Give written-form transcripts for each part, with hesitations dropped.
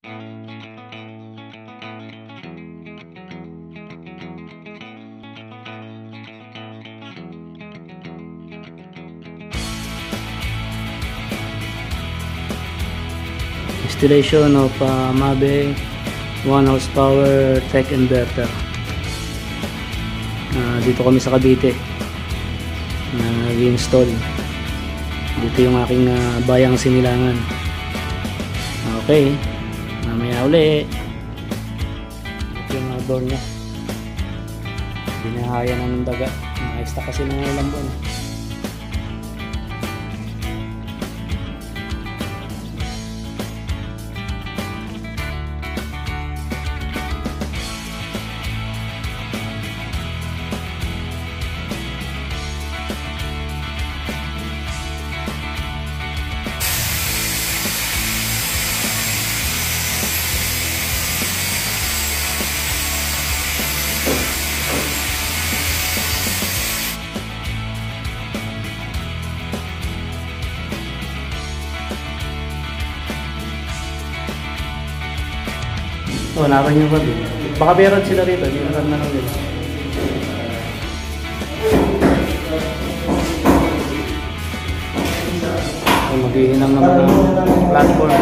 Installation of Mabe 1 horsepower tech inverter. Dito kami sa Cavite nag-install. Dito yung aking bayang Sinilangan. Okay, mamaya uli. Ito yung door nya, binahaya na ng daga. Nakista kasi ng ilang buwan. Oh, naran yung rod. Baka meron sila rito, meron na lang din. Oh, maghihinang naman ng platform.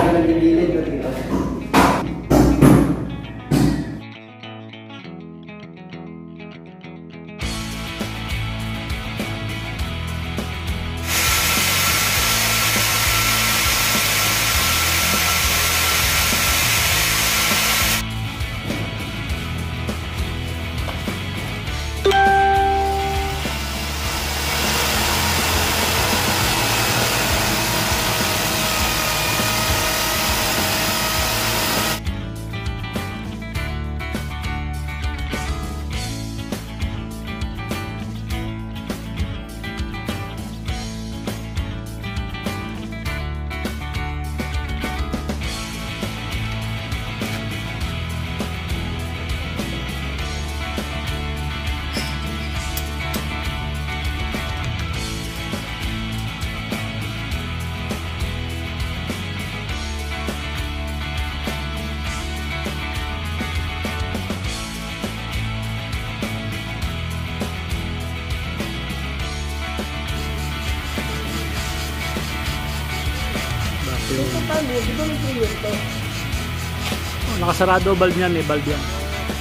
Oh, nakasarado valve niyan, may valve yan.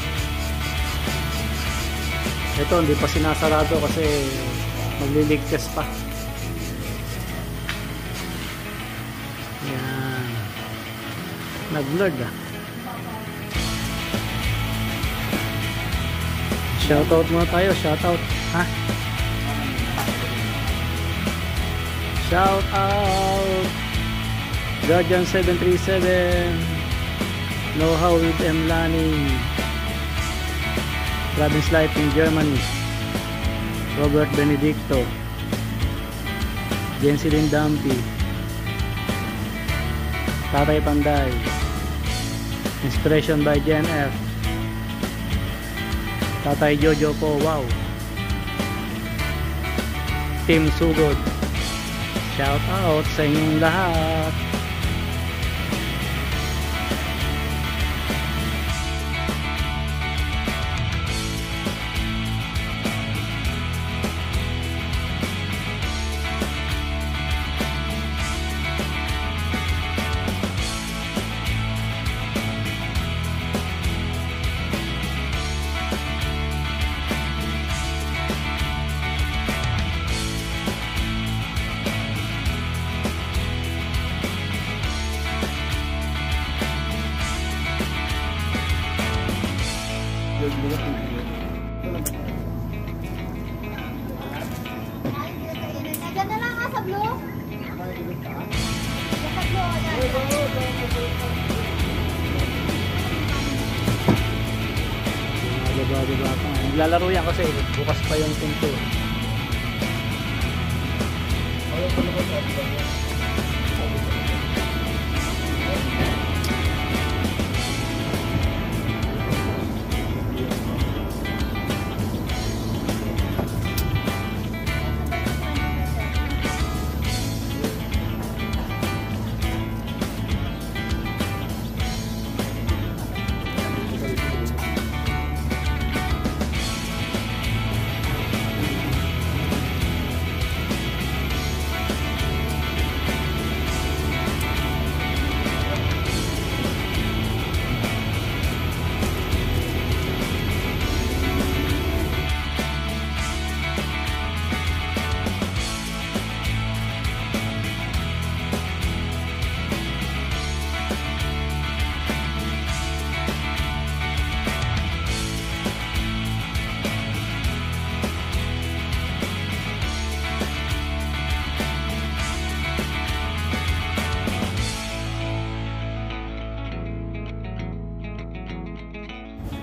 Ito hindi pa sinasarado kasi magliligtas pa. Yan, nag-blurred Shoutout muna tayo, shoutout ha. Shoutout Guardian 737, Know How with M. Lanning, Province Life in Germany, Robert Benedicto, Jensilyn Dampi, Tatay Panday, Inspiration by Jen F, Tatay Jojo po, wow, Team Sugod, shout out sa inyong lahat. Diyan na lang sa blue. Sa blue. Baba pa. Naglalaro yan kasi bukas pa yung pinto.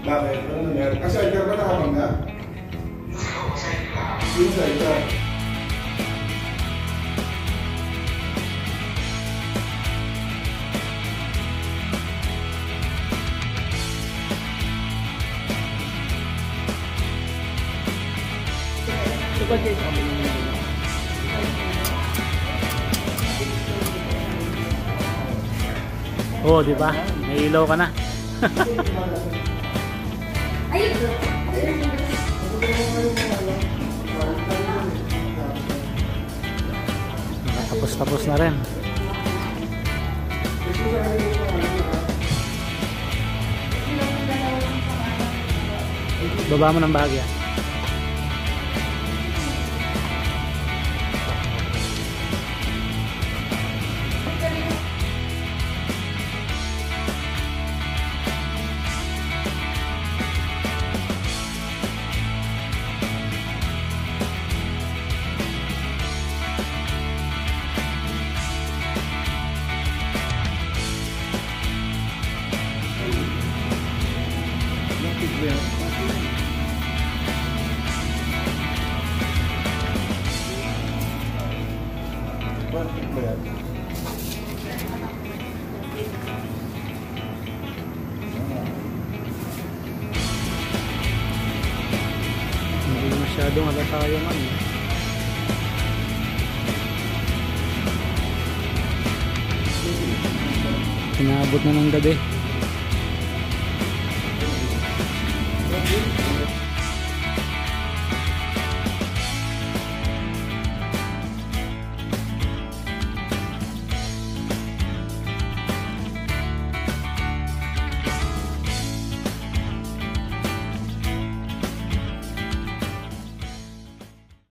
Bakit? Ano nangyari? Kasi sidecar ba nakabangga? Yung sidecar. Oo, di ba? May ilaw ka na. Tapos na rin. Baba mo ng bahagya. Hindi masyadong halata yung ano. Inaabot na ng gabi.